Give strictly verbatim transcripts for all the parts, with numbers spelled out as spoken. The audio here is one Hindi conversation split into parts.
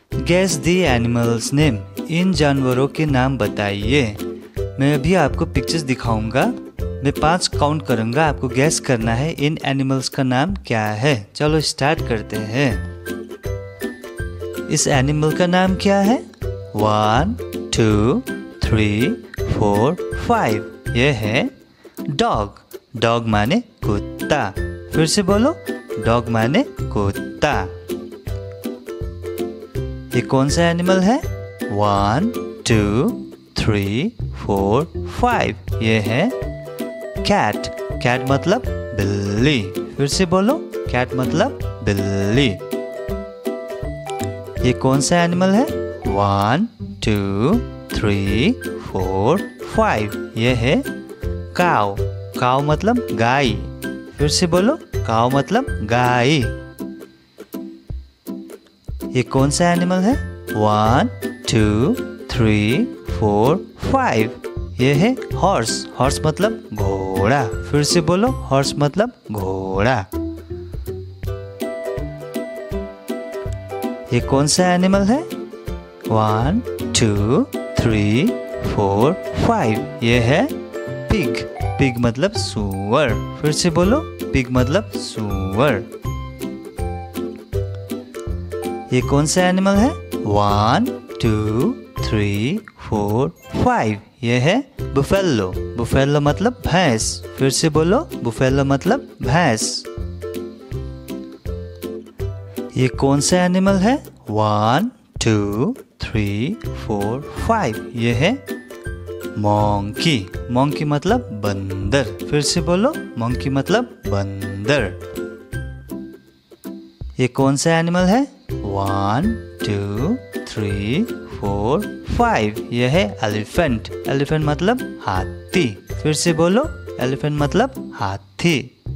गैस द एनिमल्स नेम, इन जानवरों के नाम बताइए। मैं अभी आपको पिक्चर्स दिखाऊंगा, मैं पांच काउंट करूंगा, आपको गैस करना है इन एनिमल्स का नाम क्या है। चलो स्टार्ट करते हैं। इस एनिमल का नाम क्या है? One two three four five. यह है डॉग। डॉग माने कुत्ता। फिर से बोलो, डॉग माने कुत्ता। ये कौन सा एनिमल है? One two three four five. ये है कैट। कैट मतलब बिल्ली। फिर से बोलो, कैट मतलब बिल्ली। ये कौन सा एनिमल है? One two three four five. ये है काऊ। काऊ मतलब गाय। फिर से बोलो, काऊ मतलब गाय। ये कौन सा एनिमल है? One two three four five. ये है हॉर्स। हॉर्स मतलब घोड़ा। फिर से बोलो, हॉर्स मतलब घोड़ा। ये कौन सा एनिमल है? One two three four five. ये है पिग। पिग मतलब सूअर। फिर से बोलो, पिग मतलब सूअर। ये कौन सा एनिमल है? One two three four five. ये है बुफेलो। बुफेलो मतलब भैंस। फिर से बोलो, बुफेलो मतलब भैंस। ये कौन सा एनिमल है? One two three four five. ये है मोंकी। मोंकी मतलब बंदर। फिर से बोलो, मोंकी मतलब बंदर। ये कौन सा एनिमल है? One two three four five. यह है एलिफेंट। एलिफेंट मतलब हाथी। फिर से बोलो, एलिफेंट मतलब हाथी।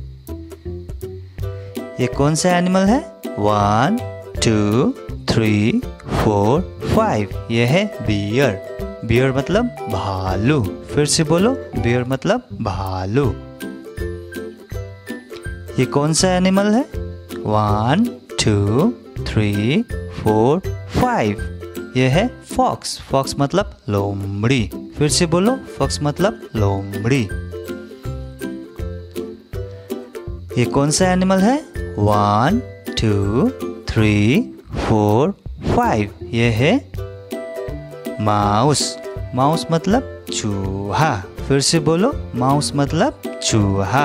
ये कौन सा एनिमल है? One two three four five. यह है बियर। बियर मतलब भालू। फिर से बोलो, बियर मतलब भालू। ये कौन सा एनिमल है? One two three four five. यह है फॉक्स। फॉक्स मतलब लोमड़ी। फिर से बोलो, फॉक्स मतलब लोमड़ी। ये कौन सा एनिमल है? One two three four five. यह है माउस। माउस मतलब चूहा। फिर से बोलो, माउस मतलब चूहा।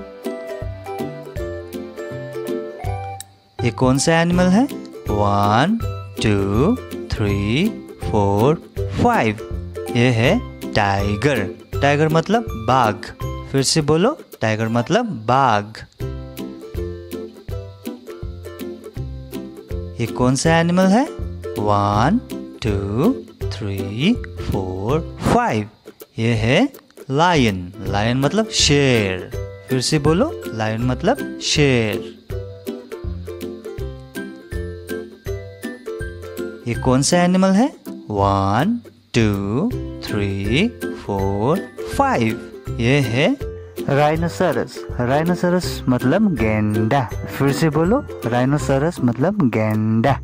ये कौन सा एनिमल है? One two three four five. यह है टाइगर। टाइगर मतलब बाघ। फिर से बोलो, टाइगर मतलब बाघ। ये कौन सा एनिमल है? One two three four five. यह है लायन। लायन मतलब शेर। फिर से बोलो, लायन मतलब शेर। ये कौन सा एनिमल है? One two three four five. यह है राइनोसरस। राइनोसरस मतलब गैंडा। फिर से बोलो, राइनोसरस मतलब गैंडा।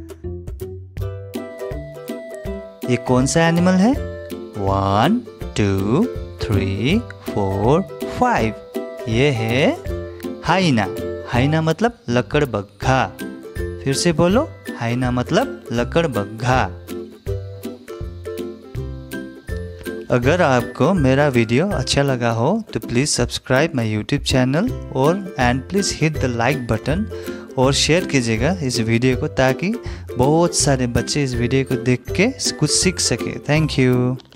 ये कौन सा एनिमल है? One two three four five. ये है हाइना। हाइना मतलब लकड़बग्घा। फिर से बोलो, हाइना मतलब लकड़बग्घा। अगर आपको मेरा वीडियो अच्छा लगा हो तो please subscribe my YouTube channel और and please hit the like button और शेयर कीजिएगा इस वीडियो को, ताकि बहुत सारे बच्चे इस वीडियो को देख के कुछ सीख सके। Thank you.